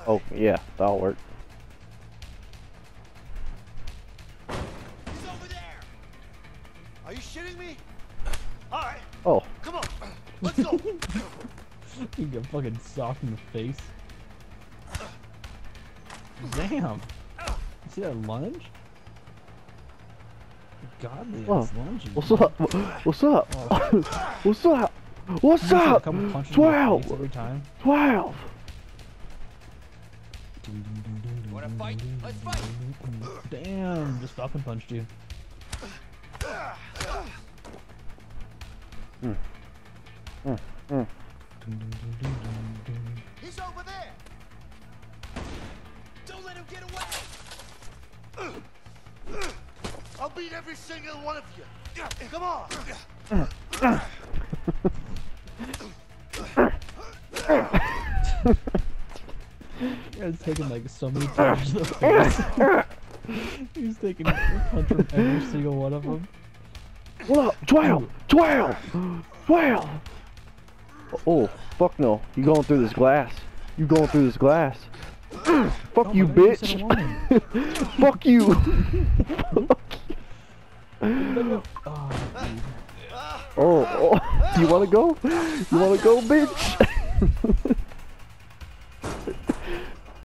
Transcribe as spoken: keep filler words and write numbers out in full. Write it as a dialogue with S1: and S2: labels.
S1: Oh, yeah, that'll work.
S2: He's over there. Are you shitting me? All right.
S1: Oh.
S2: Come on. Let's go.
S3: You get fucking socked in the face. Damn. You see that lunge? Godly
S1: Whoa.
S3: ass lunge.
S1: What's up? What's up?
S3: Oh.
S1: What's up? What's
S3: You see a
S1: up?
S3: couple punches in the
S1: Twelve.
S3: face every time.
S1: Twelve.
S2: You wanna fight? Let's fight.
S3: Damn, just Falcon punched you.
S1: Mm. Mm. Mm.
S2: He's over there. Don't let him get away. I'll beat every single one of you. Come on.
S3: You guys taking like so many punches in the face. He's taking a punch from every single one of them.
S1: What up? Twelve. Twelve. Twelve. Oh, fuck no. You going through this glass. You going through this glass. Fuck
S3: Oh
S1: you,
S3: my God, you said
S1: bitch.
S3: a woman.
S1: Fuck you.
S3: Oh, dude.
S1: Oh, oh. Do you wanna go? You wanna go, bitch?